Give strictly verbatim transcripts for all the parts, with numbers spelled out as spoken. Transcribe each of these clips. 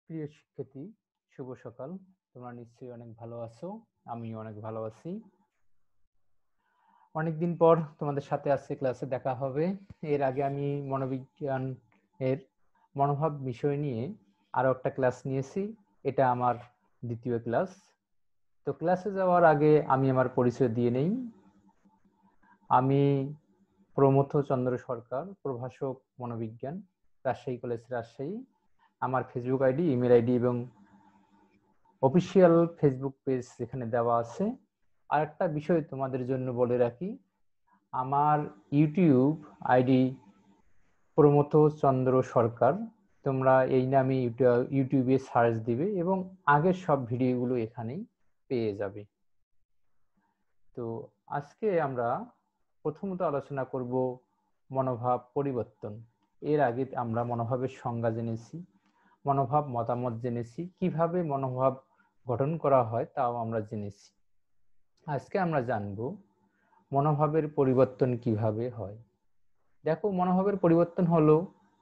প্রিয় শিক্ষার্থী, শুভ সকাল। তোমরা নিশ্চয়ই অনেক ভালো আছো, আমিও অনেক ভালো আছি। অনেকদিন পর তোমাদের সাথে আজকে ক্লাসে দেখা হবে। এর আগে আমি মনোবিজ্ঞান এর মনোভাব বিষয় নিয়ে আরো একটা ক্লাস নিয়েছি। এটা আমার দ্বিতীয় ক্লাস। তো ক্লাসে যাওয়ার আগে আমি আমার পরিচয় দিয়ে নেই। আমি প্রমথ চন্দ্র সরকার, প্রভাষক মনোবিজ্ঞান, রাজশাহী কলেজ, রাজশাহী। আমার ফেসবুক আইডি, ইমেল আইডি এবং অফিসিয়াল ফেসবুক পেজ এখানে দেওয়া আছে। আর একটা বিষয় তোমাদের জন্য বলে রাখি, আমার ইউটিউব আইডি প্রমথ চন্দ্র সরকার। তোমরা এই নামে ইউটিউবে সার্চ দিবে এবং আগের সব ভিডিওগুলো এখানেই পেয়ে যাবে। তো আজকে আমরা প্রথমত আলোচনা করব মনোভাব পরিবর্তন। এর আগে আমরা মনোভাবের সংজ্ঞা জেনেছি, মনোভাব মতামত জেনেছি, কিভাবে মনোভাব গঠন করা হয় তাও আমরা জেনেছি। আজকে আমরা জানব মনোভাবের পরিবর্তন কিভাবে হয়। দেখো, মনোভাবের পরিবর্তন হলো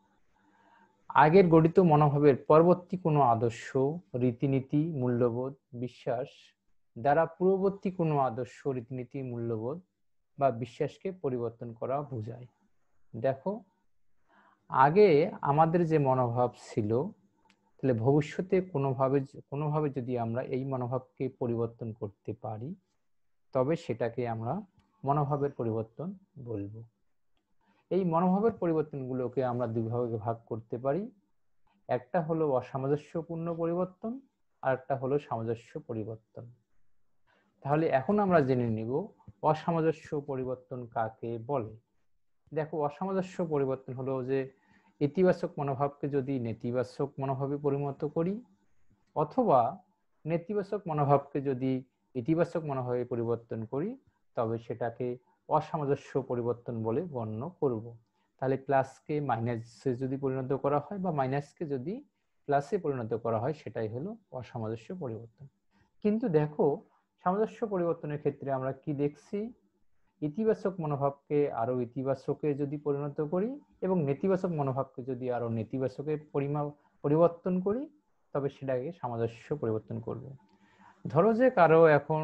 আগের গঠিত মনোভাবের পরবর্তী কোনো আদর্শ, রীতিনীতি, মূল্যবোধ, বিশ্বাস দ্বারা পূর্ববর্তী কোনো আদর্শ, রীতিনীতি, মূল্যবোধ বা বিশ্বাসকে পরিবর্তন করা বোঝায়। দেখো, আগে আমাদের যে মনোভাব ছিল, তাহলে ভবিষ্যতে কোনোভাবে কোনোভাবে যদি আমরা এই মনোভাবকে পরিবর্তন করতে পারি, তবে সেটাকে আমরা মনোভাবের পরিবর্তন বলবো। এই মনোভাবের পরিবর্তনগুলোকে আমরা দুই ভাগে ভাগ করতে পারি। একটা হলো অসামঞ্জস্যপূর্ণ পরিবর্তন, আর একটা হলো সামঞ্জস্য পরিবর্তন। তাহলে এখন আমরা জেনে নিব অসামঞ্জস্য পরিবর্তন কাকে বলে। দেখো, অসামঞ্জস্য পরিবর্তন হলো যে ইতিবাচক মনোভাবকে যদি নেতিবাচক মনোভাবে পরিণত করি, অথবা নেতিবাচক মনোভাবকে যদি ইতিবাচক মনোভাবে পরিবর্তন করি, তবে সেটাকে অসামঞ্জস্য পরিবর্তন বলে গণ্য করব। তাহলে প্লাসকে মাইনাসে যদি পরিণত করা হয় বা মাইনাসকে যদি প্লাসে পরিণত করা হয়, সেটাই হলো অসামঞ্জস্য পরিবর্তন। কিন্তু দেখো, সামঞ্জস্য পরিবর্তনের ক্ষেত্রে আমরা কি দেখছি, ইতিবাচক মনোভাবকে আরো ইতিবাচকে যদি পরিণত করি এবং নেতিবাচক মনোভাবকে যদি আরো নেতিবাচকে পরিমাপ পরিবর্তন করি, তবে সেটাকে সামঞ্জস্য পরিবর্তন করব। ধরো যে কারো এখন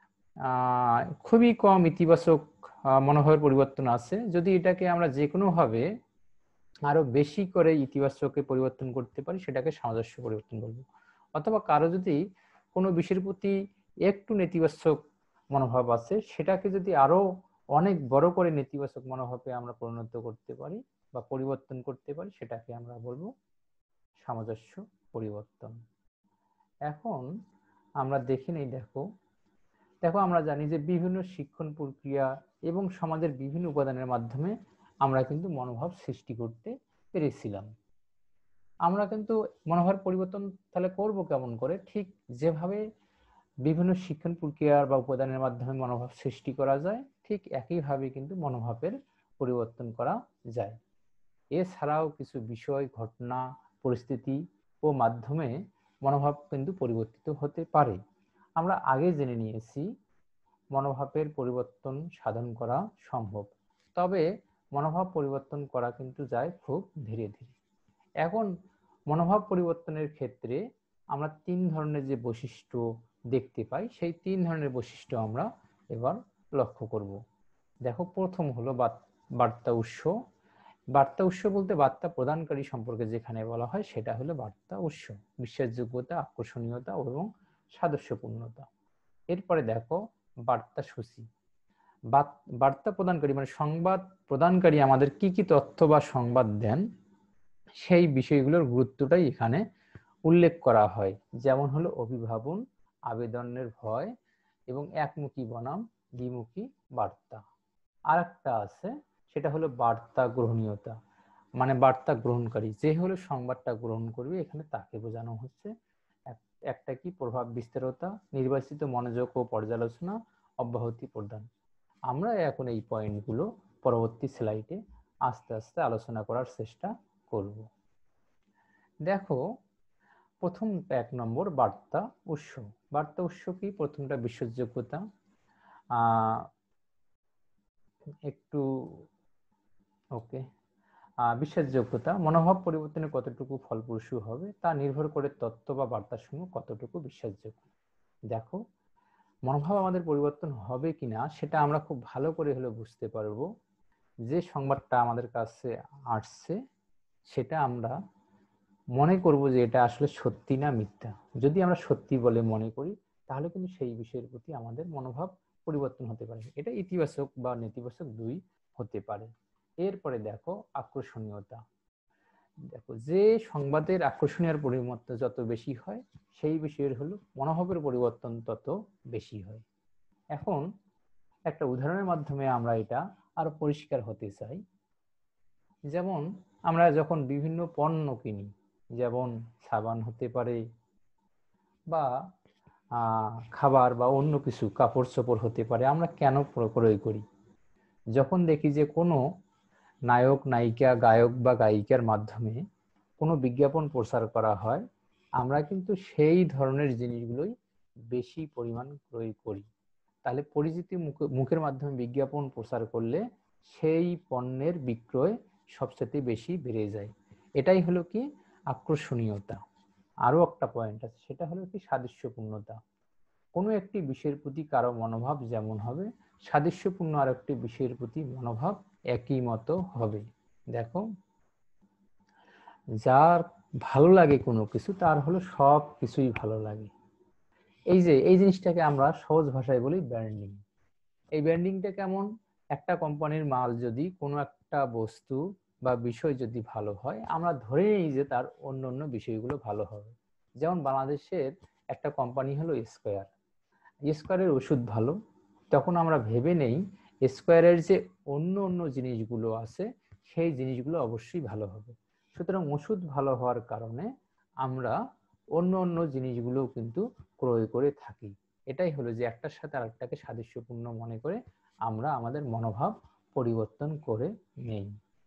আহ খুবই কম ইতিবাচক মনোভাবের পরিবর্তন আছে, যদি এটাকে আমরা যে কোনো ভাবে আরো বেশি করে ইতিবাচকে পরিবর্তন করতে পারি, সেটাকে সামঞ্জস্য পরিবর্তন বলবো। অথবা কারো যদি কোনো বিষয়ের প্রতি একটু নেতিবাচক মনোভাব আছে, সেটাকে যদি আরো অনেক বড় করে নেতিবাচক মনোভাবে আমরা পরিণত করতে পারি বা পরিবর্তন করতে পারি, সেটাকে আমরা বলবো সামঞ্জস্য পরিবর্তন। এখন আমরা দেখি নেই। দেখো দেখো আমরা জানি যে বিভিন্ন শিক্ষণ প্রক্রিয়া এবং সমাজের বিভিন্ন উপাদানের মাধ্যমে আমরা কিন্তু মনোভাব সৃষ্টি করতে পেরেছিলাম। আমরা কিন্তু মনোভাব পরিবর্তন তাহলে করব কেমন করে? ঠিক যেভাবে বিভিন্ন শিক্ষণ প্রক্রিয়া বা উপাদানের মাধ্যমে মনোভাব সৃষ্টি করা যায়, ঠিক একইভাবে কিন্তু মনোভাবের পরিবর্তন করা যায়। এছাড়াও কিছু বিষয়, ঘটনা, পরিস্থিতি ও মাধ্যমে মনোভাব কিন্তু পরিবর্তিত হতে পারে। আমরা আগে জেনে নিয়েছি মনোভাবের পরিবর্তন সাধন করা সম্ভব, তবে মনোভাব পরিবর্তন করা কিন্তু যায় খুব ধীরে ধীরে। এখন মনোভাব পরিবর্তনের ক্ষেত্রে আমরা তিন ধরনের যে বৈশিষ্ট্য দেখতে পাই, সেই তিন ধরনের বৈশিষ্ট্য আমরা এবার লক্ষ্য করব। দেখো, প্রথম হলো বার্তা উৎস। বার্তা উৎস বলতে বার্তা প্রদানকারী সম্পর্কে যেখানে বলা হয়, সেটা হলো বার্তা উৎস, বিশ্বাসযোগ্যতা, আকর্ষণীয়তা এবং সাদস্যপূর্ণতা। এরপরে দেখো বার্তা সূচি। বার্তা প্রদানকারী মানে সংবাদ প্রদানকারী আমাদের কি কি তথ্য বা সংবাদ দেন, সেই বিষয়গুলোর গুরুত্বটাই এখানে উল্লেখ করা হয়। যেমন হলো অভিভাবন, আবেদনের ভয় এবং একমুখী বনাম দ্বিমুখী বার্তা। আর একটা আছে, সেটা হলো বার্তা গ্রহণীয়তা, মানে বার্তা গ্রহণকারী যে হলো সংবাদটা গ্রহণ করবে, এখানে তাকে বোঝানো হচ্ছে। একটা কি প্রভাব বিস্তারতা, নির্বাচিত মনোযোগ ও পর্যালোচনা, অব্যাহতি প্রদান। আমরা এখন এই পয়েন্টগুলো পরবর্তী স্লাইডে আস্তে আস্তে আলোচনা করার চেষ্টা করব। দেখো, প্রথম এক নম্বর বার্তা উৎস। বার্তা উৎস কি? প্রথমটা বিশ্বাসযোগ্যতা। আহ একটু ওকে বিশ্বাসযোগ্যতা, মনোভাব পরিবর্তনে কতটুকু ফলপ্রসূ হবে তা নির্ভর করে তত্ত্ব বা বার্তাসমূহ কতটুকু বিশ্বাসযোগ্য। দেখো, মনোভাব আমাদের পরিবর্তন হবে কিনা সেটা আমরা খুব ভালো করে হলে বুঝতে পারবো যে সংবাদটা আমাদের কাছে আসছে সেটা আমরা মনে করব যে এটা আসলে সত্যি না মিথ্যা। যদি আমরা সত্যি বলে মনে করি তাহলে কিন্তু সেই বিষয়ের প্রতি আমাদের মনোভাব পরিবর্তন হতে পারে। এটা ইতিবাচক বা নেতিবাচক দুই হতে পারে। এরপরে দেখো আকর্ষণীয়তা। দেখো, যে সংবাদের আকর্ষণীয় পরিবর্তন যত বেশি হয় সেই বিষয়ের হলো মনোভাবের পরিবর্তন তত বেশি হয়। এখন একটা উদাহরণের মাধ্যমে আমরা এটা আরো পরিষ্কার হতে চাই। যেমন আমরা যখন বিভিন্ন পণ্য কিনি, যেমন সাবান হতে পারে বা খাবার বা অন্য কিছু কাপড় চোপড় হতে পারে, আমরা কেন ক্রয় করি? যখন দেখি যে কোনো নায়ক নায়িকা গায়ক বা গায়িকার মাধ্যমে কোনো বিজ্ঞাপন প্রচার করা হয়, আমরা কিন্তু সেই ধরনের জিনিসগুলোই বেশি পরিমাণ ক্রয় করি। তাহলে পরিচিতি মুখের মাধ্যমে বিজ্ঞাপন প্রচার করলে সেই পণ্যের বিক্রয় সবচেয়ে বেশি বেড়ে যায়। এটাই হলো কি আকর্ষণীয়তা। আরো একটা পয়েন্ট আছে, সেটা হলো কি সাদৃশ্যপূর্ণতা। কোনো একটি বিষয়ের প্রতি কারো মনোভাব যেমন হবে, সাদৃশ্যপূর্ণ আর একটি বিষয়ের প্রতি মনোভাব একই মতো হবে। দেখো, যার ভালো লাগে কোনো কিছু তার হলো সব কিছুই ভালো লাগে। এই যে এই জিনিসটাকে আমরা সহজ ভাষায় বলি ব্র্যান্ডিং। এই ব্র্যান্ডিংটা কেমন? একটা কোম্পানির মাল যদি কোনো একটা বস্তু বা বিষয় যদি ভালো হয়, আমরা ধরে নিই যে তার অন্য অন্য বিষয়গুলো ভালো হবে। যেমন বাংলাদেশের একটা কোম্পানি হলো স্কয়ার। স্কয়ারের ওষুধ ভালো, তখন আমরা ভেবে নেই স্কয়ারের যে অন্য অন্য জিনিসগুলো আছে সেই জিনিসগুলো অবশ্যই ভালো হবে। সুতরাং ওষুধ ভালো হওয়ার কারণে আমরা অন্য অন্য জিনিসগুলো কিন্তু ক্রয় করে থাকি। এটাই হলো যে একটার সাথে আরেকটাকে সাদৃশ্যপূর্ণ মনে করে আমরা আমাদের মনোভাব পরিবর্তন করে নেই।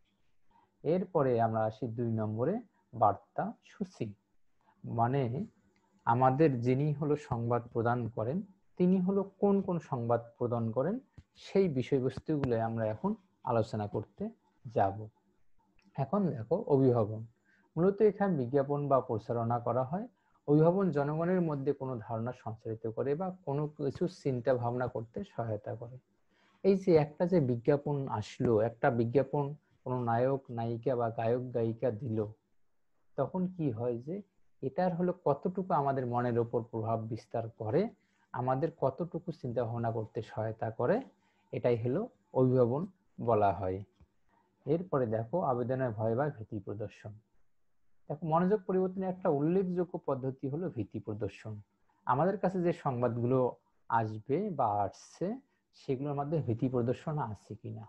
এরপরে আমরা আসি দুই নম্বরে, বার্তা সূচি। মানে আমাদের যিনি হলো সংবাদ প্রদান করেন তিনি হলো কোন কোন সংবাদ প্রদান করেন সেই বিষয়বস্তুগুলো আমরা এখন আলোচনা করতে যাব। এখন দেখো, অভিভাবন। মূলত এখানে বিজ্ঞাপন বা প্রচারণা করা হয়। অভিভাবন জনগণের মধ্যে কোনো ধারণা সঞ্চারিত করে বা কোনো কিছু চিন্তা ভাবনা করতে সহায়তা করে। এই যে একটা যে বিজ্ঞাপন আসলো, একটা বিজ্ঞাপন কোনো নায়ক নায়িকা বা গায়ক গায়িকা দিল, তখন কি হয় যে এটার হলো কতটুকু আমাদের মনের উপর প্রভাব বিস্তার করে, আমাদের কতটুকু চিন্তা ভাবনা করতে সহায়তা করে, এটাই হলো অভিভাবন বলা হয়। এরপরে দেখো আবেদনের ভয় বা ভীতি প্রদর্শন। দেখো, মনোযোগ পরিবর্তনের একটা উল্লেখযোগ্য পদ্ধতি হলো ভীতি প্রদর্শন। আমাদের কাছে যে সংবাদগুলো আসবে বা আসছে সেগুলোর মধ্যে ভীতি প্রদর্শন আছে কিনা।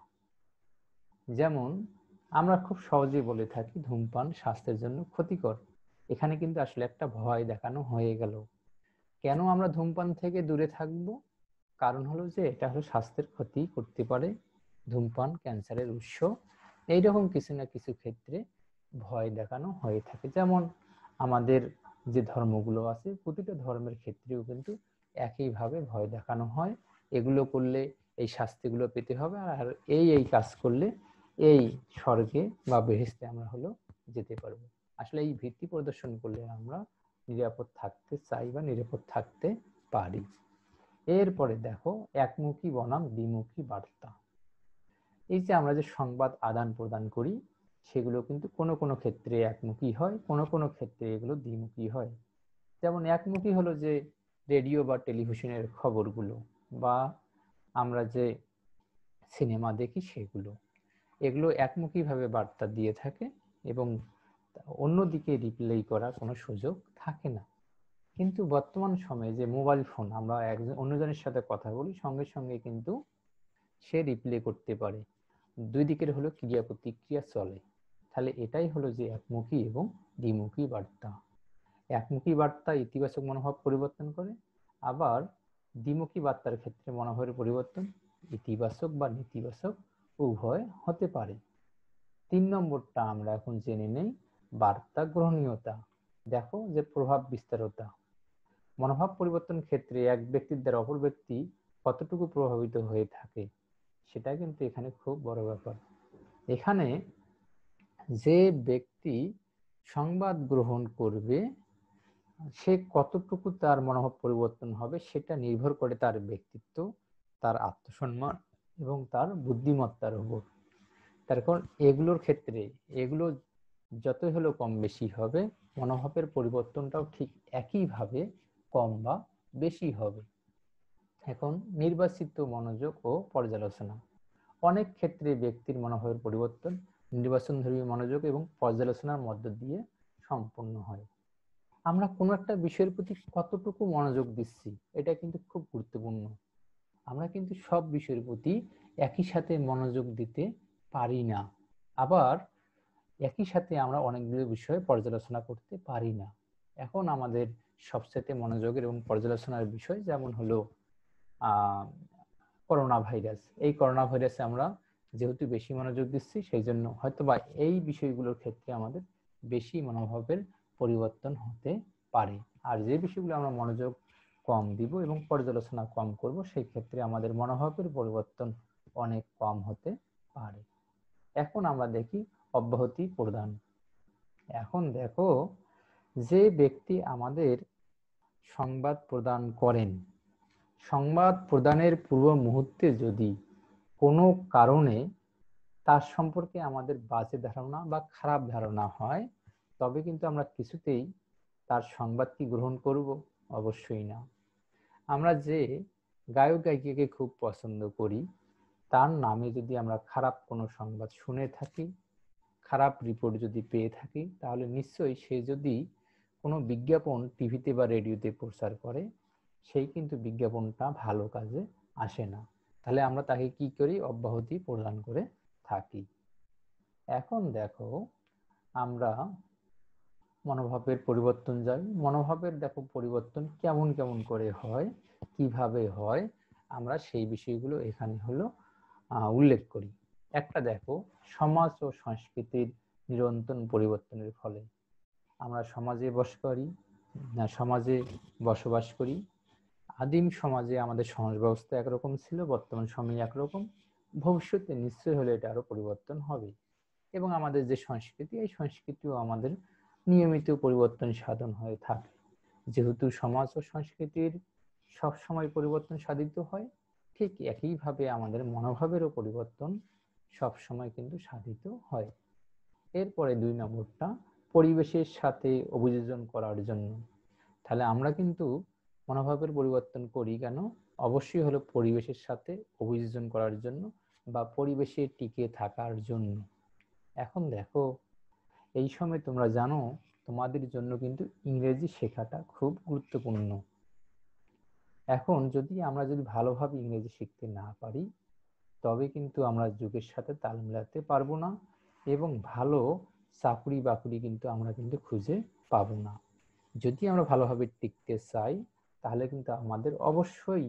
যেমন আমরা খুব সহজেই বলে থাকি ধূমপান স্বাস্থ্যের জন্য ক্ষতিকর। এখানে কিন্তু আসলে একটা ভয় দেখানো হয়ে গেল। কেন আমরা ধূমপান থেকে দূরে থাকব? কারণ হলো যে এটা হলো স্বাস্থ্যের ক্ষতি করতে পারে, ধূমপান ক্যান্সারের উৎস, এইরকম কিছু না কিছু ক্ষেত্রে ভয় দেখানো হয়ে থাকে। যেমন আমাদের যে ধর্মগুলো আছে প্রতিটা ধর্মের ক্ষেত্রেও কিন্তু একইভাবে ভয় দেখানো হয়, এগুলো করলে এই শাস্তিগুলো পেতে হবে, আর এই এই কাজ করলে এই স্বর্গে বা বেহেশতে আমরা হলো যেতে পারবো। আসলে এই ভীতি প্রদর্শন করলে আমরা নিরাপদ থাকতে চাই বা নিরাপদ থাকতে পারি। এরপরে দেখো একমুখী বনাম দ্বিমুখী বার্তা। এই যে আমরা যে সংবাদ আদান প্রদান করি সেগুলো কিন্তু কোনো কোনো ক্ষেত্রে একমুখী হয়, কোনো কোনো ক্ষেত্রে এগুলো দ্বিমুখী হয়। যেমন একমুখী হলো যে রেডিও বা টেলিভিশনের খবরগুলো বা আমরা যে সিনেমা দেখি সেগুলো, এগুলো একমুখী ভাবে বার্তা দিয়ে থাকে এবং অন্যদিকে রিপ্লে করার কোনো সুযোগ থাকে না। কিন্তু বর্তমান সময়ে যে মোবাইল ফোন, আমরা একজন অন্যজনের সাথে কথা বলি সঙ্গে সঙ্গে কিন্তু সে রিপ্লে করতে পারে, দুই দিকের হলো ক্রিয়া প্রতিক্রিয়া চলে। তাহলে এটাই হলো যে একমুখী এবং দ্বিমুখী বার্তা। একমুখী বার্তা ইতিবাচক মনোভাব পরিবর্তন করে, আবার দ্বিমুখী বার্তার ক্ষেত্রে মনোভাবের পরিবর্তন ইতিবাচক বা নেতিবাচক উভয় হতে পারে। তিন নম্বরটা আমরা এখন জেনে নেই, বার্তা গ্রহণীয়তা। দেখো যে প্রভাব বিস্তারতা। মনোভাব পরিবর্তন ক্ষেত্রে এক ব্যক্তির দ্বারা অপর ব্যক্তি কতটুকু প্রভাবিত হয়ে থাকে সেটা কিন্তু এখানে খুব বড় ব্যাপার। এখানে যে ব্যক্তি সংবাদ গ্রহণ করবে সে কতটুকু তার মনোভাব পরিবর্তন হবে সেটা নির্ভর করে তার ব্যক্তিত্ব, তার আত্মসম্মান এবং তার বুদ্ধিমত্তার উপর। তার কারণ এগুলোর ক্ষেত্রে এগুলো যতই হলো কম বেশি হবে, মনোভাবের পরিবর্তনটাও ঠিক একইভাবে কম বা বেশি হবে। এখন নির্বাচিত মনোযোগ ও পর্যালোচনা। অনেক ক্ষেত্রে ব্যক্তির মনোভাবের পরিবর্তন নির্বাচনধর্মী মনোযোগ এবং পর্যালোচনার মধ্য দিয়ে সম্পন্ন হয়। আমরা কোনো একটা বিষয়ের প্রতি কতটুকু মনোযোগ দিচ্ছি এটা কিন্তু খুব গুরুত্বপূর্ণ। আমরা কিন্তু সব বিষয়ের প্রতি একই সাথে মনোযোগ দিতে পারি না, আবার একই সাথে আমরা অনেকগুলো বিষয়ে পর্যালোচনা করতে পারি না। এখন আমাদের সবচেয়ে মনোযোগের এবং পর্যালোচনার বিষয় যেমন হলো আহ করোনা ভাইরাস। এই করোনা ভাইরাসে আমরা যেহেতু বেশি মনোযোগ দিচ্ছি সেই জন্য হয়তোবা এই বিষয়গুলোর ক্ষেত্রে আমাদের বেশি মনোভাবের পরিবর্তন হতে পারে। আর যে বিষয়গুলো আমরা মনোযোগ কম দিব এবং পর্যালোচনা কম করব সেই ক্ষেত্রে আমাদের মনোভাবের পরিবর্তন অনেক কম হতে পারে। এখন আমরা দেখি অব্যাহতি প্রদান। এখন দেখো, যে ব্যক্তি আমাদের সংবাদ প্রদান করেন, সংবাদ প্রদানের পূর্ব মুহূর্তে যদি কোনো কারণে তার সম্পর্কে আমাদের বাজে ধারণা বা খারাপ ধারণা হয়, তবে কিন্তু আমরা কিছুতেই তার সংবাদটি গ্রহণ করব অবশ্যই না। আমরা যে গায়ক গায়িকাকে খুব পছন্দ করি, তার নামে যদি আমরা খারাপ কোনো সংবাদ শুনে থাকি, খারাপ রিপোর্ট যদি পেয়ে থাকি, তাহলে নিশ্চয়ই সে যদি কোনো বিজ্ঞাপন টিভিতে বা রেডিওতে প্রচার করে, সেই কিন্তু বিজ্ঞাপনটা ভালো কাজে আসে না। তাহলে আমরা তাকে কি করি? অব্যাহতি প্রদান করে থাকি। এখন দেখো, আমরা মনোভাবের পরিবর্তন যাই। মনোভাবের দেখো পরিবর্তন কেমন কেমন করে হয়, কিভাবে হয়, আমরা সেই বিষয়গুলো এখানে হলো উল্লেখ করি। একটা দেখো, সমাজ ও সংস্কৃতির নিরন্তর পরিবর্তনের ফলে আমরা সমাজে বস করি না সমাজে বসবাস করি। আদিম সমাজে আমাদের সমাজ ব্যবস্থা একরকম ছিল, বর্তমান সময়ে একরকম, ভবিষ্যতে নিশ্চয় হলে এটা আরো পরিবর্তন হবে। এবং আমাদের যে সংস্কৃতি, এই সংস্কৃতিও আমাদের নিয়মিত পরিবর্তন সাধন হয়ে থাকে। যেহেতু সমাজ ও সংস্কৃতির সবসময় পরিবর্তন সাধিত হয়, ঠিক একইভাবে আমাদের মনোভাবেরও পরিবর্তন সবসময় কিন্তু সাধিত হয়। এরপরে দুই নম্বরটা, পরিবেশের সাথে অভিযোজন করার জন্য। তাহলে আমরা কিন্তু মনোভাবের পরিবর্তন করি কেন? অবশ্যই হলো পরিবেশের সাথে অভিযোজন করার জন্য বা পরিবেশে টিকে থাকার জন্য। এখন দেখো, এই সময় তোমরা জানো তোমাদের জন্য কিন্তু ইংরেজি শেখাটা খুব গুরুত্বপূর্ণ। এখন যদি আমরা যদি ভালোভাবে ইংরেজি শিখতে না পারি, তবে কিন্তু আমরা যুগের সাথে তাল মেলাতে পারবো না এবং ভালো চাকরি বাকরি কিন্তু আমরা কিন্তু খুঁজে পাবো না। যদি আমরা ভালোভাবে টিকতে চাই, তাহলে কিন্তু আমাদের অবশ্যই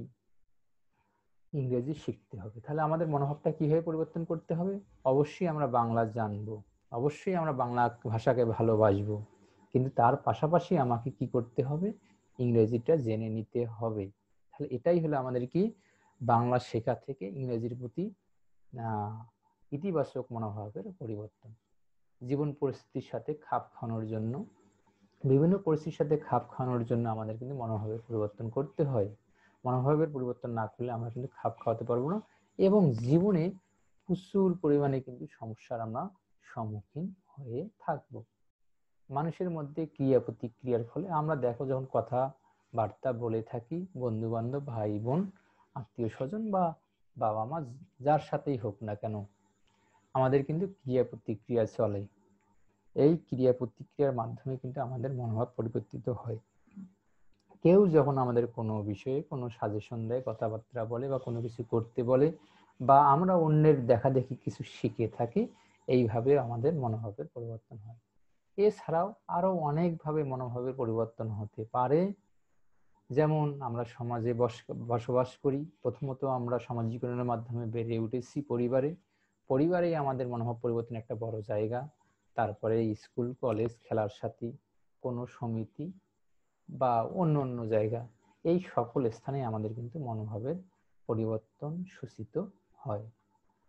ইংরেজি শিখতে হবে। তাহলে আমাদের মনোভাবটা কিভাবে পরিবর্তন করতে হবে? অবশ্যই আমরা বাংলা জানবো, অবশ্যই আমরা বাংলা ভাষাকে ভালোবাসবো, কিন্তু তার পাশাপাশি আমাকে কি করতে হবে? ইংরেজিটা জেনে নিতে হবে। তাহলে এটাই হলো আমাদের কি, বাংলা শেখা থেকে ইংরেজির প্রতি আহ ইতিবাচক মনোভাবের পরিবর্তন। জীবন পরিস্থিতির সাথে খাপ খাওয়ানোর জন্য, বিভিন্ন পরিস্থিতির সাথে খাপ খাওয়ানোর জন্য আমাদের কিন্তু মনোভাবের পরিবর্তন করতে হয়। মনোভাবের পরিবর্তন না করলে আমরা কিন্তু খাপ খাওয়াতে পারবো না এবং জীবনে প্রচুর পরিমাণে কিন্তু সমস্যার আমরা সম্মুখীন হয়ে থাকবো। মানুষের মধ্যে ক্রিয়া প্রতিক্রিয়ার ফলে আমরা দেখো যখন কথা বার্তা বলে থাকি, বন্ধু বান্ধব, ভাই বোন, আত্মীয় স্বজন বা বাবা মা, যার সাথেই হোক না কেন, আমাদের কিন্তু ক্রিয়া প্রতিক্রিয়া চলে। এই ক্রিয়া প্রতিক্রিয়ার মাধ্যমে কিন্তু আমাদের মনোভাব পরিবর্তিত হয়। কেউ যখন আমাদের কোনো বিষয়ে কোনো সাজেশন দেয়, কথাবার্তা বলে বা কোনো কিছু করতে বলে, বা আমরা অন্যের দেখা দেখি কিছু শিখে থাকি, এইভাবে আমাদের মনোভাবের পরিবর্তন হয়। এছাড়াও আরো অনেকভাবে মনোভাবের পরিবর্তন হতে পারে। যেমন আমরা সমাজে বসবাস করি, প্রথমত আমরা সামাজিকরণের মাধ্যমে বেড়ে উঠেছি পরিবারে, পরিবারেই আমাদের মনোভাব পরিবর্তন একটা বড় জায়গা। তারপরে স্কুল, কলেজ, খেলার সাথী, কোনো সমিতি বা অন্য অন্য জায়গা, এই সকল স্থানে আমাদের কিন্তু মনোভাবের পরিবর্তন সূচিত হয়।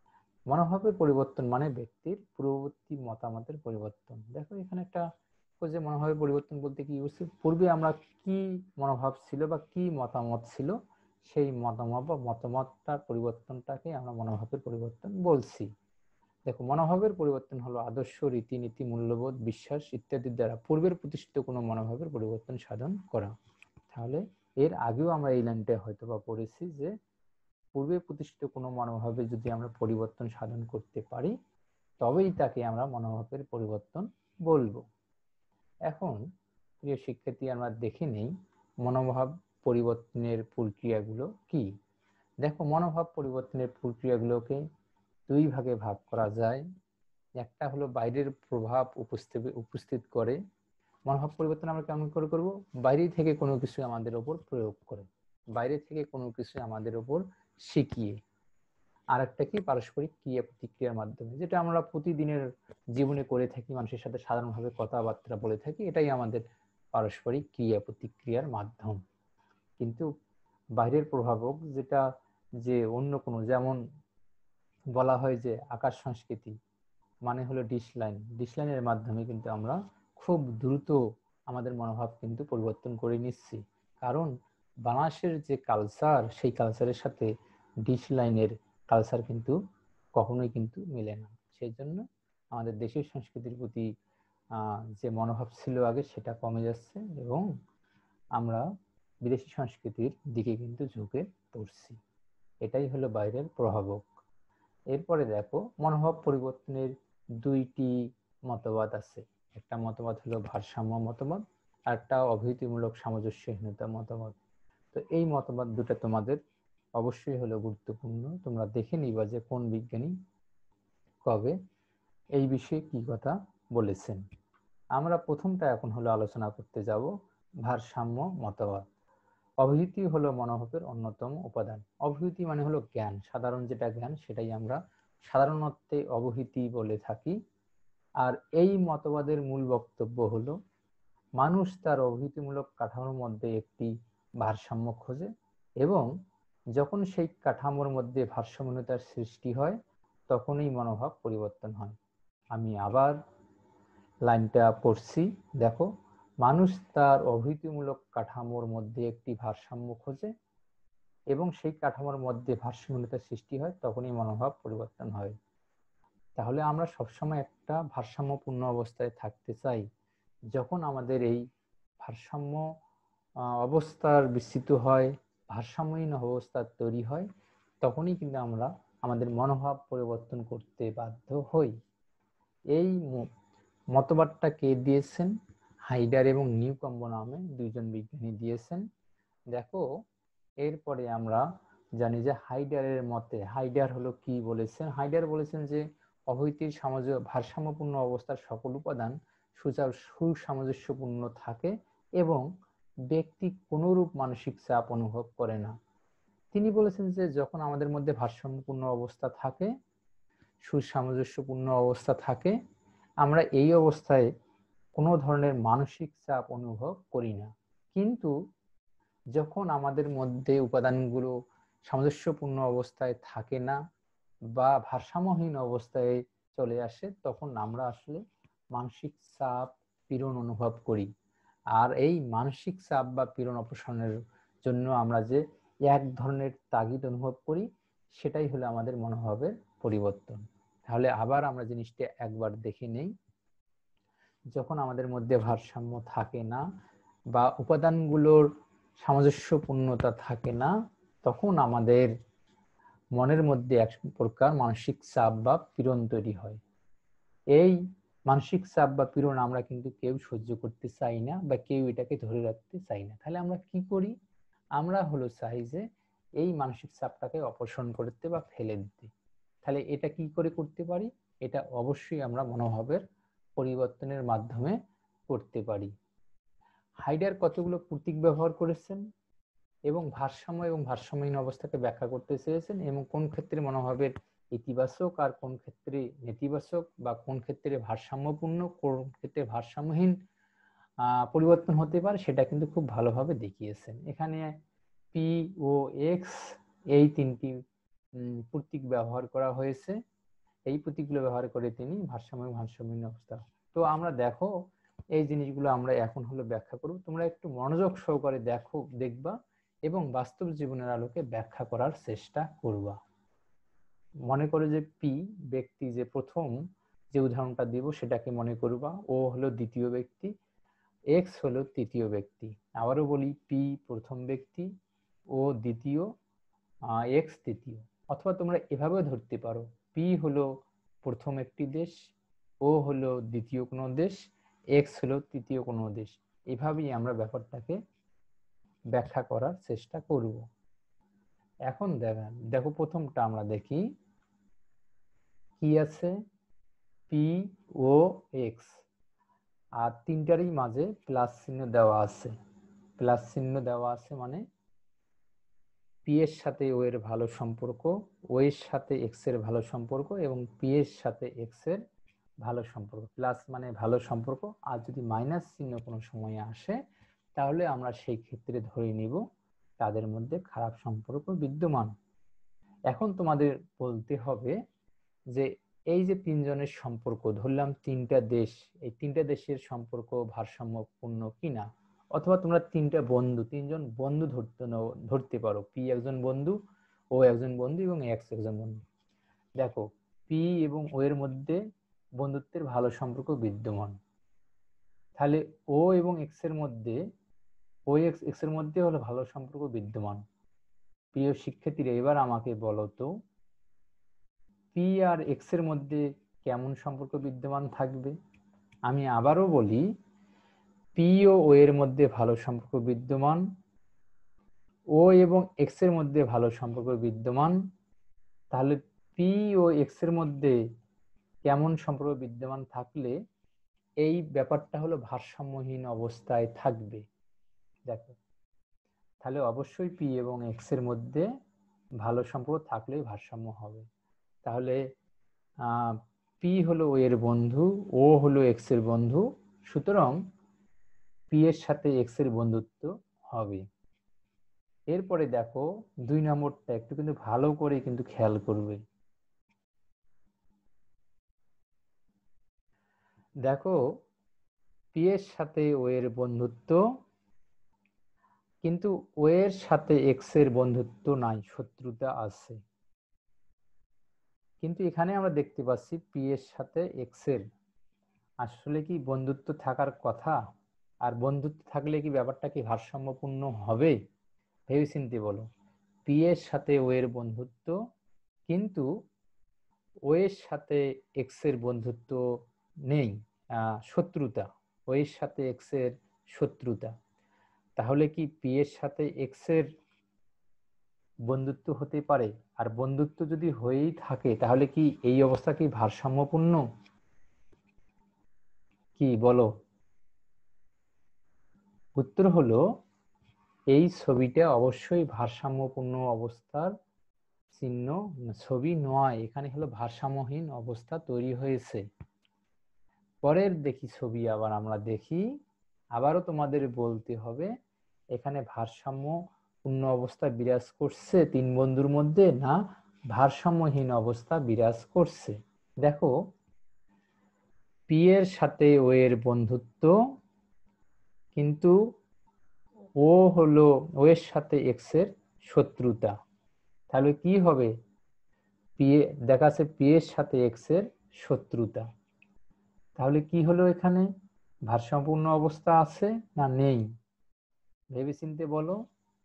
মনোভাবের পরিবর্তন মানে ব্যক্তির পূর্ববর্তী মতামতের পরিবর্তন। দেখো এখানে একটা যে মনোভাবের পরিবর্তন বলতে কি বুঝছি, পূর্বে আমরা কি মনোভাব ছিল বা কি মতামত ছিল, সেই মতামত বা মতামতটার পরিবর্তনটাকে আমরা মনোভাবের পরিবর্তন বলছি। দেখো মনোভাবের পরিবর্তন হলো আদর্শ, রীতিনীতি, মূল্যবোধ, বিশ্বাস ইত্যাদির দ্বারা পূর্বের প্রতিষ্ঠিত কোনো মনোভাবের পরিবর্তন সাধন করা। তাহলে এর আগেও আমরা এই লাইনটা হয়তো বা পড়েছি যে পূর্বে প্রতিষ্ঠিত কোনো মনোভাবে যদি আমরা পরিবর্তন সাধন করতে পারি তবেই তাকে আমরা মনোভাবের পরিবর্তন বলবো। এখন প্রিয় শিক্ষার্থী, আমরা দেখে নেই মনোভাব পরিবর্তনের প্রক্রিয়াগুলো কি। দেখো মনোভাব পরিবর্তনের প্রক্রিয়াগুলোকে দুই ভাগে ভাগ করা যায়। একটা হলো বাইরের প্রভাব উপস্থিত উপস্থিত করে। মনোভাব পরিবর্তন আমরা কেমন করে করব? বাইরে থেকে কোনো কিছু আমাদের উপর প্রয়োগ করে, বাইরে থেকে কোনো কিছু আমাদের উপর শিখিয়ে। আর একটা কি পারস্পরিক ক্রিয়া প্রতিক্রিয়ার মাধ্যমে, যেটা আমরা প্রতিদিনের জীবনে করে থাকি, মানুষের সাথে সাধারণভাবে কথাবার্তা বলে থাকি, এটাই আমাদের পারস্পরিক ক্রিয়া প্রতিক্রিয়ার মাধ্যম। কিন্তু বাইরের প্রভাবক যেটা যে অন্য কোনো, যেমন বলা হয় যে আকাশ সংস্কৃতি মানে হলো ডিশ লাইন, ডিশ লাইনের মাধ্যমে কিন্তু আমরা খুব দ্রুত আমাদের মনোভাব কিন্তু পরিবর্তন করে নিচ্ছি। কারণ বাংলাদেশের যে কালচার, সেই কালচারের সাথে ডিশ লাইনের কালচার কিন্তু কখনোই কিন্তু মিলে না। সেই জন্য আমাদের দেশের সংস্কৃতির প্রতি যে মনোভাব ছিল আগে সেটা কমে যাচ্ছে এবং আমরা বিদেশি সংস্কৃতির দিকে কিন্তু ঝুঁকে পড়ছি। এটাই হলো বাইরের প্রভাবক। এরপরে দেখো মনোভাব পরিবর্তনের দুইটি মতবাদ আছে। একটা মতবাদ হলো ভারসাম্য মতবাদ, আর একটা অভীতিমূলক সামঞ্জস্যহীনতা মতবাদ। তো এই মতবাদ দুটো তোমাদের অবশ্যই হলো গুরুত্বপূর্ণ। তোমরা দেখে নিবা যে কোন বিজ্ঞানী কবে এই বিষয়ে কি কথা বলেছেন। আমরা প্রথমটা এখন হলো আলোচনা করতে যাব ভারসাম্য মতবাদ। অভিহিতি হলো মনোভাবের অন্যতম উপাদান। অভিহিতি মানে হলো জ্ঞান, সাধারণ যেটা জ্ঞান সেটাই আমরা সাধারণ অর্থে অবহিতি বলে থাকি। আর এই মতবাদের মূল বক্তব্য হলো মানুষ তার অবহিতিমূলক কাঠামোর মধ্যে একটি ভারসাম্য খোঁজে এবং যখন সেই কাঠামোর মধ্যে ভারসাম্যহীনতার সৃষ্টি হয় তখনই মনোভাব পরিবর্তন হয়। আমি আবার লাইনটা পড়ছি, দেখো মানুষ তার অবহিতিমূলক কাঠামোর মধ্যে একটি ভারসাম্য খোঁজে এবং সেই কাঠামোর মধ্যে ভারসাম্যহীনতার সৃষ্টি হয় তখনই মনোভাব পরিবর্তন হয়। তাহলে আমরা সবসময় একটা ভারসাম্যপূর্ণ অবস্থায় থাকতে চাই। যখন আমাদের এই ভারসাম্য অবস্থার বিস্তৃত হয়, ভারসাম্যহীন অবস্থা তৈরি হয়, তখনই কিন্তু আমরা আমাদের মনোভাব পরিবর্তন করতে বাধ্য হই। এই মতবাদটা কে দিয়েছেন? হাইডার এবং নিউকম্ব নামে দুইজন বিজ্ঞানী দিয়েছেন। দেখো এরপরে আমরা জানি যে হাইডারের মতে, হাইডার হলো কি বলেছেন? হাইডার বলেছেন যে অবহিতির সামঞ্জস্য ভারসাম্যপূর্ণ অবস্থার সকল উপাদান সুসামঞ্জস্যপূর্ণ থাকে এবং ব্যক্তি কোনরূপ মানসিক চাপ অনুভব করে না। তিনি বলেছেন যে যখন আমাদের মধ্যে ভারসাম্যপূর্ণ অবস্থা থাকে, সুসামঞ্জস্যপূর্ণ অবস্থা থাকে, আমরা এই অবস্থায় কোনো ধরনের মানসিক চাপ অনুভব করি না। কিন্তু যখন আমাদের মধ্যে উপাদানগুলো সামঞ্জস্যপূর্ণ অবস্থায় থাকে না বা ভারসাম্যহীন অবস্থায় চলে আসে, তখন আমরা আসলে মানসিক চাপ পীড়ন অনুভব করি। আর এই মানসিক চাপ বা পীড়ন অপসারণের জন্য আমরা যে এক ধরনের তাগিদ অনুভব করি, সেটাই হলো আমাদের মনোভাবের পরিবর্তন। তাহলে আবার আমরা জিনিসটা একবার দেখে নেই। যখন আমাদের মধ্যে ভারসাম্য থাকে না বা উপাদানগুলোর সামঞ্জস্যপূর্ণতা থাকে না, তখন আমাদের মনের মধ্যে এক প্রকার মানসিক চাপ বা পীড়ন তৈরি হয়। এই মানসিক চাপ বা পীড়ন আমরা কিন্তু কেউ সহ্য করতে চাই না বা কেউ এটাকে ধরে রাখতে চাই না। তাহলে আমরা কি করি? আমরা হলো চাই যে এই মানসিক চাপটাকে অপসারণ করতে বা ফেলে দিতে। তাহলে এটা কি করে করতে পারি? এটা অবশ্যই আমরা মনোভাবের পরিবর্তনের মাধ্যমে করতে পারি। হাইডার কতগুলো প্রতীক ব্যবহার করেছেন এবং ভারসাম্য এবং ভারসাম্যহীন অবস্থাকে ব্যাখ্যা করতে চেয়েছেন এবং কোন ক্ষেত্রে মনোভাবের ইতিবাচক আর কোন ক্ষেত্রে নেতিবাচক, বা কোন ক্ষেত্রে ভারসাম্যপূর্ণ, কোন ক্ষেত্রে ভারসাম্যহীন পরিবর্তন হতে পারে, সেটা কিন্তু খুব ভালোভাবে দেখিয়েছেন। এখানে পি ও এক্স এই তিনটি প্রতীক ব্যবহার করা হয়েছে এই প্রতীকগুলো ব্যবহার করে তিনি ভারসাম্য ভারসাম্যহীন অবস্থা। তো আমরা দেখো এই জিনিসগুলো আমরা এখন হলো ব্যাখ্যা করব, তোমরা একটু মনোযোগ সহকারে দেখো, দেখবা এবং বাস্তব জীবনের আলোকে ব্যাখ্যা করার চেষ্টা করবা। মনে করো যে পি ব্যক্তি, যে প্রথম যে উদাহরণটা দিব সেটাকে মনে করবা, ও হলো দ্বিতীয় ব্যক্তি, এক্স হলো তৃতীয় ব্যক্তি। আবারও বলি, পি প্রথম ব্যক্তি, ও দ্বিতীয়, এক্স তৃতীয়। অথবা তোমরা এভাবেও ধরতে পারো, পি হলো প্রথম একটি দেশ, ও হলো দ্বিতীয় কোনো দেশ, এক্স হলো তৃতীয় কোনো দেশ। এভাবেই আমরা ব্যাপারটাকে ব্যাখ্যা করার চেষ্টা করব। এখন দেখেন, দেখো প্রথমটা আমরা দেখি কি আছে, পি ও এক্স, আর তিনটারই মাঝে প্লাস চিহ্ন দেওয়া আছে। প্লাস চিহ্ন দেওয়া আছে মানে পি এর সাথে ও এর ভালো সম্পর্ক, ও এর সাথে এক্স এর ভালো সম্পর্ক এবং পি এর সাথে এক্স এর ভালো সম্পর্ক। প্লাস মানে ভালো সম্পর্ক, আর যদি মাইনাস চিহ্ন কোনো সময় আসে তাহলে আমরা সেই ক্ষেত্রে ধরে নিব তাদের মধ্যে খারাপ সম্পর্ক বিদ্যমান। এখন তোমাদের বলতে হবে যে এই যে তিনজনের সম্পর্ক ধরলাম, তিনটা দেশ, এই তিনটা দেশের সম্পর্ক ভারসাম্যপূর্ণ কিনা। অথবা তোমরা তিনটা বন্ধু, তিনজন বন্ধু ধরতে ধরতে পারো, পি একজন বন্ধু, ও একজন বন্ধু এবং এক্স একজন বন্ধু। দেখো পি এবং ও এর মধ্যে বন্ধুত্বের ভালো সম্পর্ক বিদ্যমান, তাহলে ও এবং এক্স এর মধ্যে, ও এক্স এক্স এর মধ্যে হলো ভালো সম্পর্ক বিদ্যমান। প্রিয় শিক্ষার্থীরা, এবার আমাকে বলো তো পি আর এক্স এর মধ্যে কেমন সম্পর্ক বিদ্যমান থাকবে। আমি আবারও বলি, পি ও ও এর মধ্যে ভালো সম্পর্ক বিদ্যমান, ও এবং এক্স এর মধ্যে ভালো সম্পর্ক বিদ্যমান। তাহলে পি ও এক্স এর মধ্যে কেমন সম্পর্ক বিদ্যমান থাকলে এই ব্যাপারটা হলো ভারসাম্যহীন অবস্থায় থাকবে। দেখো তাহলে অবশ্যই পি এবং এক্স এর মধ্যে ভালো সম্পর্ক থাকলেই ভারসাম্য হবে। তাহলে পি হলো ও এর বন্ধু, ও হলো এক্স এর বন্ধু, সুতরাং পি এর সাথে এক্স এর বন্ধুত্ব হবে। এরপরে দেখো দুই নম্বরটা একটু কিন্তু ভালো করে কিন্তু খেয়াল করবে। দেখো পি এর সাথে ও এর বন্ধুত্ব, কিন্তু ও এর সাথে এক্স এর বন্ধুত্ব নাই, শত্রুতা আছে। কিন্তু এখানে আমরা দেখতে পাচ্ছি পি এর সাথে এক্স এর আসলে কি বন্ধুত্ব থাকার কথা, আর বন্ধুত্ব থাকলে কি ব্যাপারটা কি ভারসাম্যপূর্ণ হবে? ভেবে চিন্তে বলো, পি এর সাথে ও এর বন্ধুত্ব, কিন্তু ও এর সাথে এক্স এর বন্ধুত্ব নেই, শত্রুতা, ও এর সাথে এক্স এর শত্রুতা। তাহলে কি পি এর সাথে এক্স এর বন্ধুত্ব হতে পারে? আর বন্ধুত্ব যদি হয়েই থাকে তাহলে কি এই অবস্থা কি ভারসাম্যপূর্ণ? কি বলো? উত্তর হলো এই ছবিটা অবশ্যই ভারসাম্যপূর্ণ অবস্থার চিহ্ন, ছবি নয়, এখানে হলো ভারসাম্যহীন অবস্থা তৈরি হয়েছে। পরের দেখি ছবি আবার আমরা দেখি, আবারও তোমাদের বলতে হবে এখানে ভারসাম্যপূর্ণ অবস্থা বিরাজ করছে তিন বন্ধুর মধ্যে, না ভারসাম্যহীন অবস্থা বিরাজ করছে। দেখো পি এর সাথে ও এর বন্ধুত্ব, কিন্তু ও হলো ও এর সাথে এক্স এর শত্রুতা। তাহলে কি হবে? পি দেখা যাচ্ছে পি এর সাথে এক্স এর শত্রুতা। তাহলে কি হলো, এখানে ভারসাম্যপূর্ণ অবস্থা আছে না নেই? ভেবে চিনতে বলো।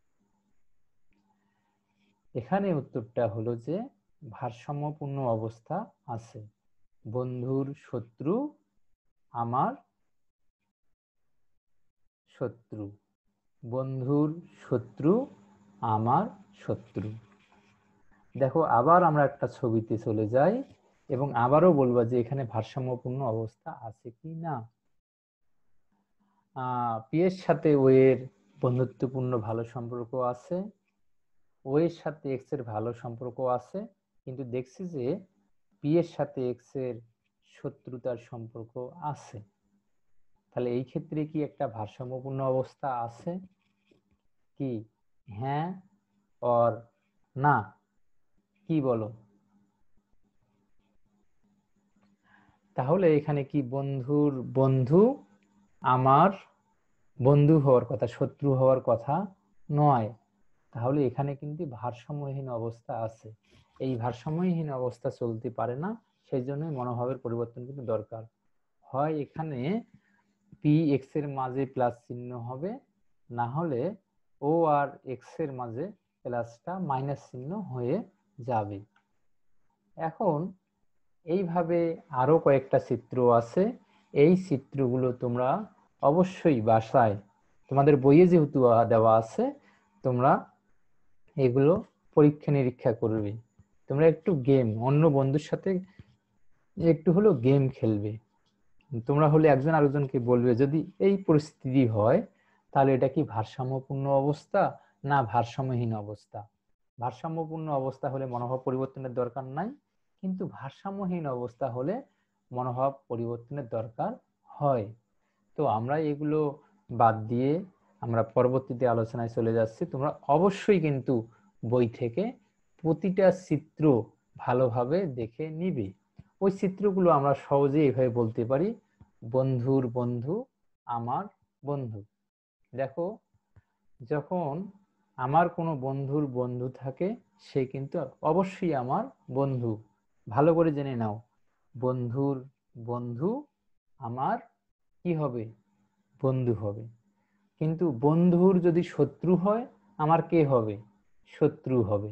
এখানে উত্তরটা হলো যে ভারসাম্যপূর্ণ অবস্থা আছে। বন্ধুর শত্রু আমার শত্রু, বন্ধুর শত্রু আমার শত্রু। দেখো আবার আমরা একটা ছবিতে চলে যাই এবং আবারও বলবো যে এখানে ভারসাম্যপূর্ণ অবস্থা আছে কি না। পি এর সাথে ও এর বন্ধুত্বপূর্ণ ভালো সম্পর্ক আছে, ও এর সাথে এক্স এর ভালো সম্পর্ক আছে, কিন্তু দেখছি যে পি এর সাথে এক্স এর শত্রুতার সম্পর্ক আছে। তাহলে এই ক্ষেত্রে কি একটা ভারসাম্যপূর্ণ অবস্থা আছে? কি হ্যাঁ অর না? কি বলো? তাহলে এখানে কি বন্ধুর বন্ধু আমার বন্ধু হওয়ার কথা, শত্রু হওয়ার কথা নয়। তাহলে এখানে কিন্তু ভারসাম্যহীন অবস্থা আছে। এই ভারসাম্যহীন অবস্থা চলতে পারে না, সেই জন্যই মনোভাবের পরিবর্তন কিন্তু দরকার। হয় এখানে পি এক্স এর মাঝে প্লাস চিহ্ন হবে, না হলে ও আর এক্স এর মাঝে প্লাসটা মাইনাস চিহ্ন হয়ে যাবে। এখন এইভাবে আরো কয়েকটা চিত্র আছে, এই চিত্রগুলো তোমরা অবশ্যই বাসায়, তোমাদের বইয়ে যেহেতু দেওয়া আছে, তোমরা এগুলো পরীক্ষা নিরীক্ষা করবে। তোমরা একটু গেম অন্য বন্ধুর সাথে একটু হলো গেম খেলবে। তোমরা হলে একজন আরেকজনকে বলবে যদি এই পরিস্থিতি হয় তাহলে এটা কি ভারসাম্যপূর্ণ অবস্থা না ভারসাম্যহীন অবস্থা। ভারসাম্যপূর্ণ অবস্থা হলে মনোভাব পরিবর্তনের দরকার নাই, কিন্তু ভারসাম্যহীন অবস্থা হলে মনোভাব পরিবর্তনের দরকার হয়। তো আমরা এগুলো বাদ দিয়ে আমরা পরবর্তীতে আলোচনায় চলে যাচ্ছি। তোমরা অবশ্যই কিন্তু বই থেকে প্রতিটা চিত্র ভালোভাবে দেখে নিবে। ওই চিত্রগুলো আমরা সহজেই এভাবে বলতে পারি, বন্ধুর বন্ধু আমার বন্ধু। দেখো, যখন আমার কোনো বন্ধুর বন্ধু থাকে সে কিন্তু অবশ্যই আমার বন্ধু। ভালো করে জেনে নাও, বন্ধুর বন্ধু আমার কি হবে, বন্ধু হবে। কিন্তু বন্ধুর যদি শত্রু হয় আমার কে হবে, শত্রু হবে।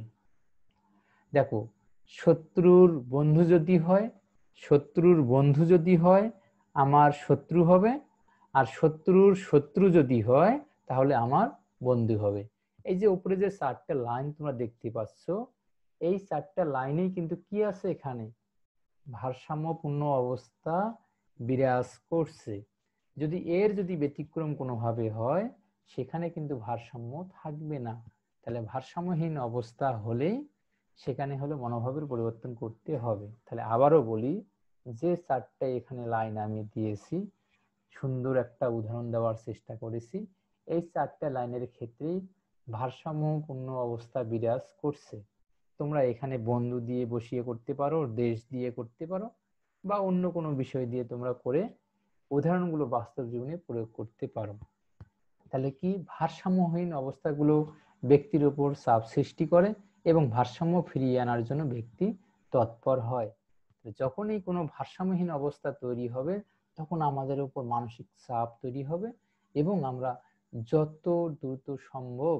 দেখো, শত্রুর বন্ধু যদি হয়, শত্রুর বন্ধু যদি হয় আমার শত্রু হবে, আর শত্রুর শত্রু যদি হয় তাহলে আমার বন্ধু হবে। এই যে উপরে যে চারটা লাইন তোমরা দেখতে পাচ্ছ, এই চারটা লাইনেই কিন্তু কি আছে, এখানে ভারসাম্যপূর্ণ অবস্থা বিরাজ করছে। যদি এর যদি ব্যতিক্রম কোনোভাবে হয় সেখানে কিন্তু ভারসাম্য থাকবে না। তাহলে ভারসাম্যহীন অবস্থা হলেই সেখানে হলো মনোভাবের পরিবর্তন করতে হবে। তাহলে আবারও বলি, যে চারটা এখানে লাইন আমি দিয়েছি, সুন্দর একটা উদাহরণ দেওয়ার চেষ্টা করেছি, এই চারটা লাইনের ক্ষেত্রেই ভারসাম্যপূর্ণ অবস্থা বিরাজ করছে। তোমরা এখানে বন্ধু দিয়ে বসিয়ে করতে পারো, দেশ দিয়ে করতে পারো, বা অন্য কোনো বিষয় দিয়ে তোমরা করে উদাহরণগুলো বাস্তব জীবনে প্রয়োগ করতে পারো। তাহলে কি ভারসাম্যহীন অবস্থাগুলো ব্যক্তির উপর চাপ সৃষ্টি করে এবং ভারসাম্য ফিরিয়ে আনার জন্য ব্যক্তি তৎপর হয়। যখনই কোনো ভারসাম্যহীন অবস্থা তৈরি হবে তখন আমাদের উপর মানসিক চাপ তৈরি হবে এবং আমরা যত দ্রুত সম্ভব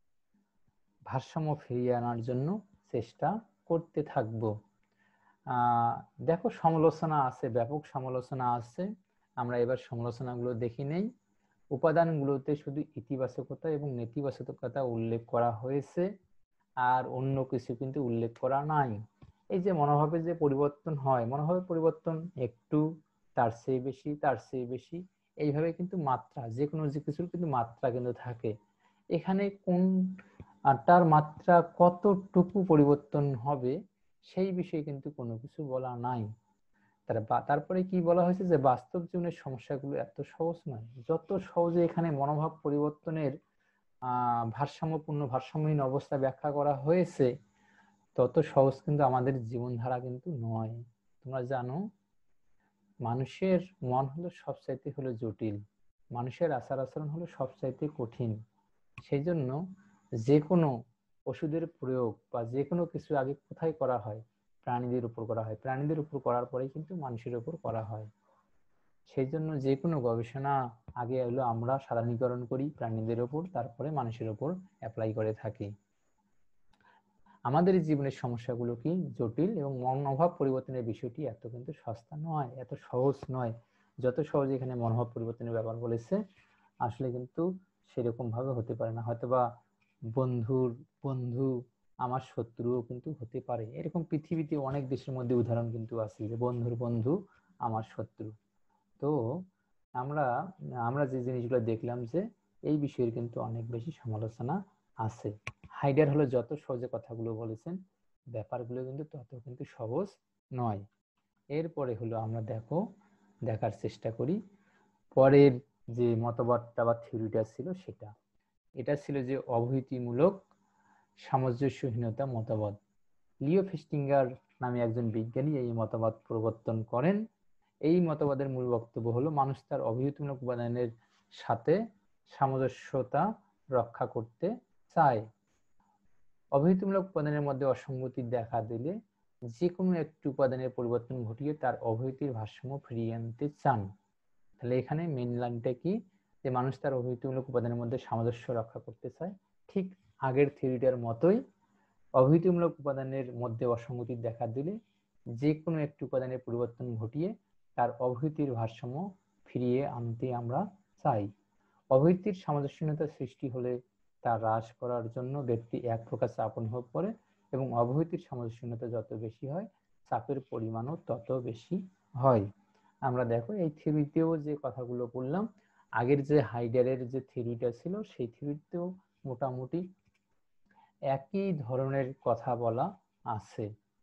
ভারসাম্য ফিরিয়ে আনার জন্য চেষ্টা করতে থাকব। আহ দেখো, সমালোচনা আছে, ব্যাপক সমালোচনা আছে। আমরা এবার সমালোচনাগুলো দেখি নেই। উপাদানগুলোতে শুধু ইতিবাচকতা এবং নেতিবাচকতা উল্লেখ করা হয়েছে, আর অন্য কিছু কিন্তু উল্লেখ করা নাই। এই যে মনোভাবের যে পরিবর্তন হয়, মনোভাবের পরিবর্তন একটু, তার চেয়ে বেশি, তার চেয়ে বেশি, এইভাবে কিন্তু মাত্রা, যে কোনো যে কিছুর কিন্তু মাত্রা কিন্তু থাকে। এখানে কোনটার মাত্রা কতটুকু পরিবর্তন হবে সেই বিষয়ে কিন্তু কোনো কিছু বলা নাই। তারপরে কি বলা হয়েছে যে বাস্তব জীবনের সমস্যাগুলো এত সহজ নয়। যত সহজে এখানে মনোভাব পরিবর্তনের আহ ভারসাম্যপূর্ণ ভারসাম্যহীন অবস্থা ব্যাখ্যা করা হয়েছে, তত সহজ কিন্তু আমাদের জীবনধারা কিন্তু নয়। তোমরা জানো, মানুষের মন হলো সবচাইতে হলো জটিল, মানুষের আচার আচরণ হলো সবচাইতে কঠিন। সেই জন্য যে কোনো ওষুধের প্রয়োগ বা যে কোনো কিছু আগে কোথায় করা হয়, প্রাণীদের উপর করা হয়, প্রাণীদের উপর করার পরে কিন্তু মানুষের উপর করা হয়। সেই জন্য যে কোনো গবেষণা আগে হলো আমরা সাধারণীকরণ করি প্রাণীদের উপর, তারপরে মানুষের উপর অ্যাপ্লাই করে থাকি। আমাদের জীবনের সমস্যাগুলো কি জটিল এবং মনোভাব পরিবর্তনের বিষয়টি এত কিন্তু সস্তা নয়, এত সহজ নয়। যত সহজে এখানে মনোভাব পরিবর্তনের ব্যাপার বলেছে আসলে কিন্তু সেরকম ভাবে হতে পারে না। হয়তোবা বন্ধুর বন্ধু আমার শত্রুও কিন্তু হতে পারে। এরকম পৃথিবীতে অনেক দেশের মধ্যে উদাহরণ কিন্তু আছে যে বন্ধুর বন্ধু আমার শত্রু। তো আমরা আমরা যে জিনিসগুলো দেখলাম যে এই বিষয়ের কিন্তু অনেক বেশি সমালোচনা আছে। হাইডার হলো যত সহজে কথাগুলো বলেছেন, ব্যাপারগুলো কিন্তু তত কিন্তু সহজ নয়। এরপরে হলো আমরা দেখো দেখার চেষ্টা করি পরের যে মতবাদটা বা থিওরিটা ছিল সেটা। এটা ছিল যে অবহিতিমূলক সামঞ্জস্যহীনতা মতবাদ। লিও ফেস্টিঙ্গার নামে একজন বিজ্ঞানী এই মতবাদ প্রবর্তন করেন এই মতবাদের মূল বক্তব্য হলো মানুষ তার অবহিতমূলক উপাদানের সাথে সামঞ্জস্যতা রক্ষা করতে চায়। অবহিতমূলক উপাদানের মধ্যে অসঙ্গতি দেখা দিলে যে কোনো একটি উপাদানের পরিবর্তন ঘটিয়ে তার অবহিতির ভারসাম্য ফিরিয়ে আনতে চান। তাহলে এখানে মেইন লাইনটা কি, যে মানুষ তার অবহিতমূলক উপাদানের মধ্যে সামঞ্জস্য রক্ষা করতে চায়। ঠিক আগের থিওরিটার মতোই অবহিতমূলক উপাদানের মধ্যে অসঙ্গতি দেখা দিলে যে কোনো একটি উপাদানের পরিবর্তন ঘটিয়ে তার অবহিতির ভারসাম্য ফিরিয়ে আনতে আমরা চাই। অবহিতির সামঞ্জস্যহীনতা সৃষ্টি হলে তা হ্রাস করার জন্য ব্যক্তি এক প্রকার চাপ অনুভব করে এবং অবহিতির সামঞ্জস্যহীনতা যত বেশি হয় চাপের পরিমাণও তত বেশি হয়। আমরা দেখো এই থিওরিতেও যে কথাগুলো বললাম, আগের যে হাইডারের যে থিওরিটা ছিল সেই থিওরিতেও মোটামুটি একই ধরনের কথা বলা আছে।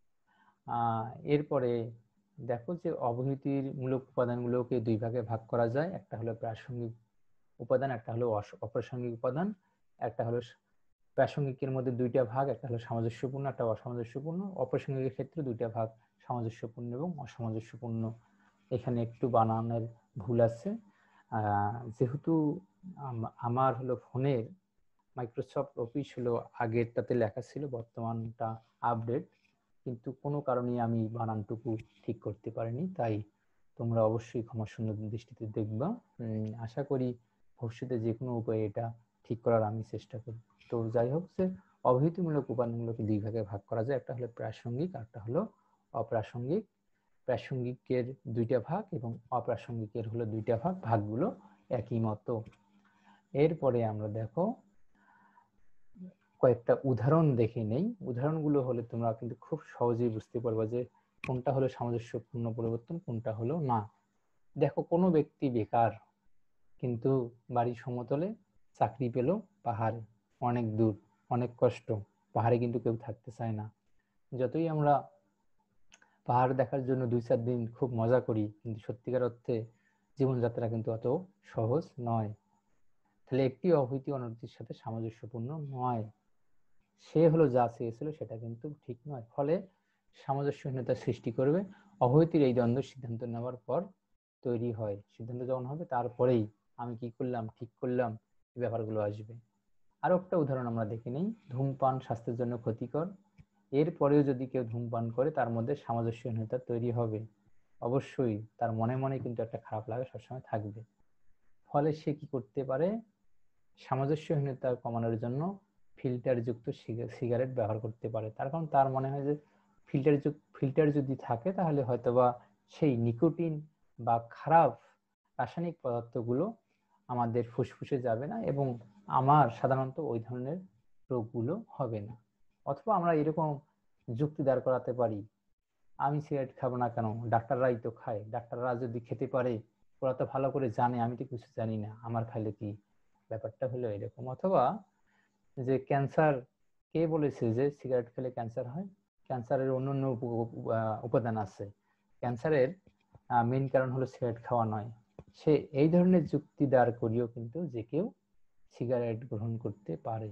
আহ এরপরে দেখো যে অবহিতির মূলক উপাদানগুলোকে দুই ভাগে ভাগ করা যায়, একটা হলো প্রাসঙ্গিক উপাদান, একটা হলো অপ্রাসঙ্গিক উপাদান। একটা হলো প্রাসঙ্গিকের মধ্যে দুইটা ভাগ, একটা হলো সামঞ্জস্যপূর্ণ, একটা অসামঞ্জস্যপূর্ণ। অপ্রাসঙ্গিকের ক্ষেত্রে দুইটা ভাগ, সামঞ্জস্যপূর্ণ এবং অসামঞ্জস্যপূর্ণ। এখানে একটু বানানের ভুল আছে, যেহেতু আমার হলো ফোনের মাইক্রোসফট অফিস হলো আগেরটাতে লেখা ছিল, বর্তমানটা আপডেট, কিন্তু কোনো কারণে আমি বানানটুকু ঠিক করতে পারিনি, তাই তোমরা অবশ্যই ক্ষমা সুন্দর দৃষ্টিতে দেখবা। আশা করি ভবিষ্যতে যে কোনো উপায়ে এটা ঠিক করার আমি চেষ্টা করব। তো যাই হোক, যে অবহিতমূলক উপাদানগুলোকে দুই ভাগে ভাগ করা যায়, একটা হলো প্রাসঙ্গিক আর একটা হলো অপ্রাসঙ্গিক। প্রাসঙ্গিকের দুইটা ভাগ এবং অপ্রাসঙ্গিকের হলো দুইটা ভাগ, ভাগগুলো একই মতো। এরপরে আমরা দেখো কয়েকটা উদাহরণ দেখে নেই। উদাহরণগুলো হলে তোমরা কিন্তু খুব সহজেই বুঝতে পারবে যে কোনটা হলো সামঞ্জস্যপূর্ণ পরিবর্তন, কোনটা হলো না। দেখো, কোনো ব্যক্তি বেকার কিন্তু বাড়ির সমতলে, চাকরি পেল পাহাড়ে, অনেক দূর, অনেক কষ্ট, পাহাড়ে কিন্তু কেউ থাকতে চায় না। যতই আমরা পাহাড় দেখার জন্য দুই চার দিন খুব মজা করি, কিন্তু সত্যিকার অর্থে জীবনযাত্রা কিন্তু অত সহজ নয়। তাহলে একটি অবহিতি অন্যটির সাথে সামঞ্জস্যপূর্ণ নয়, সে হলো যা চেয়েছিল সেটা কিন্তু ঠিক নয়, ফলে সামঞ্জস্যহীনতা সৃষ্টি করবে। অবহিতির এই দ্বন্দ্ব সিদ্ধান্ত নেওয়ার পর তৈরি হয়, সিদ্ধান্ত যখন হবে তারপরেই আমি কি করলাম, ঠিক করলাম, এই ব্যাপারগুলো আসবে। আরো একটা উদাহরণ আমরা দেখে নিই। ধূমপান স্বাস্থ্যের জন্য ক্ষতিকর, এরপরেও যদি কেউ ধূমপান করে তার মধ্যে সামঞ্জস্যহীনতা তৈরি হবে, অবশ্যই তার মনে মনে কিন্তু একটা খারাপ লাগা সবসময় থাকবে। ফলে সে কি করতে পারে, সামঞ্জস্যহীনতা কমানোর জন্য ফিল্টার যুক্ত সিগারেট ব্যবহার করতে পারে। তার কারণ তার মনে হয় যে ফিল্টার যুক্ত ফিল্টার যদি থাকে তাহলে হয়তোবা সেই নিকোটিন বা খারাপ রাসায়নিক পদার্থগুলো আমাদের ফুসফুসে যাবে না এবং আমার সাধারণত ওই ধরনের রোগগুলো হবে না। অথবা আমরা এরকম যুক্তি দাঁড় করাতে পারি, আমি সিগারেট খাবো না কেন, ডাক্তাররাই তো খায়, ডাক্তাররা যদি খেতে পারে ওরা তো ভালো করে জানে, আমি তো কিছু জানি না, আমার খাইলে কি। ব্যাপারটা হলো এরকম। অথবা যে ক্যান্সার, কে বলেছে যে সিগারেট খেলে ক্যান্সার হয়? ক্যান্সারের অন্যান্য উপাদান আছে, ক্যান্সারের মেইন কারণ হলো সিগারেট খাওয়া নয়। সে এই ধরনের যুক্তি দাঁড় করিয়েও কিন্তু যে কেউ সিগারেট গ্রহণ করতে পারে।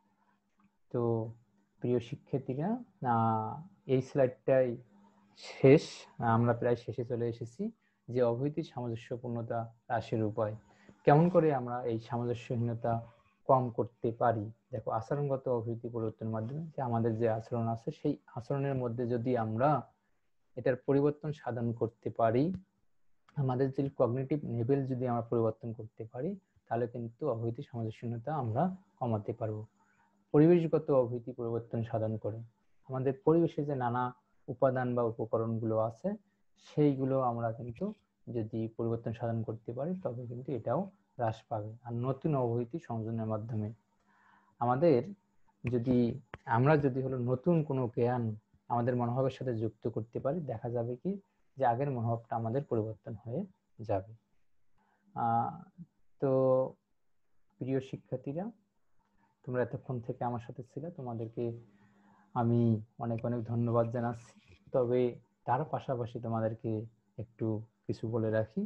তো প্রিয় শিক্ষার্থীরা, এই স্লাইডটাই শেষ, আমরা প্রায় শেষে চলে এসেছি। যে অবহিতির সামঞ্জস্যপূর্ণতা হ্রাসের উপায়, কেমন করে আমরা এই সামঞ্জস্যহীনতা কম করতে পারি। দেখো, আচরণগত অবহিতি পরিবর্তনের মাধ্যমে যে আমাদের যে আচরণ আছে সেই আচরণের মধ্যে যদি আমরা এটার পরিবর্তন সাধন করতে পারি, আমাদের যে কগনিটিভ লেভেল যদি আমরা পরিবর্তন করতে পারি, তাহলে কিন্তু অবহিতি সামঞ্জস্যহীনতা আমরা কমাতে পারবো। পরিবেশগত অবহিতি পরিবর্তন সাধন করে আমাদের পরিবেশে যে নানা উপাদান বা উপকরণগুলো আছে সেইগুলো আমরা কিন্তু যদি পরিবর্তন সাধন করতে পারি তবে কিন্তু এটাও হ্রাস পাবে। আর নতুন অবহিতি সংযোজনের মাধ্যমে আমাদের যদি আমরা যদি হলো নতুন কোনো জ্ঞান আমাদের মনোভাবের সাথে যুক্ত করতে পারি, দেখা যাবে কি যে আগের মনোভাবটা আমাদের পরিবর্তন হয়ে যাবে। আহ তো প্রিয় শিক্ষার্থীরা, তোমরা এতক্ষণ থেকে আমার সাথে ছিলে, তোমাদেরকে আমি অনেক অনেক ধন্যবাদ জানাচ্ছি। তবে তার পাশাপাশি তোমাদেরকে একটু কিছু বলে রাখি,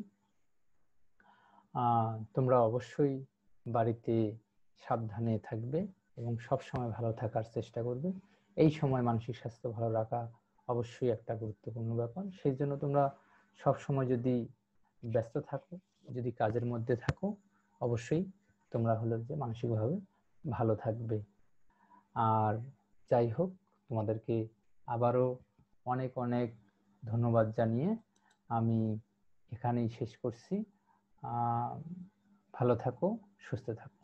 আহ তোমরা অবশ্যই বাড়িতে সাবধানে থাকবে এবং সব সময় ভালো থাকার চেষ্টা করবে। এই সময় মানসিক স্বাস্থ্য ভালো রাখা অবশ্যই একটা গুরুত্বপূর্ণ ব্যাপার। সেই জন্য তোমরা সব সময় যদি ব্যস্ত থাকো, যদি কাজের মধ্যে থাকো, অবশ্যই তোমরা হলো যে মানসিকভাবে ভালো থাকবে। আর যাই হোক, তোমাদেরকে আবারও অনেক অনেক ধন্যবাদ জানিয়ে আমি এখানেই শেষ করছি। ভালো থাকো, সুস্থ থাকো।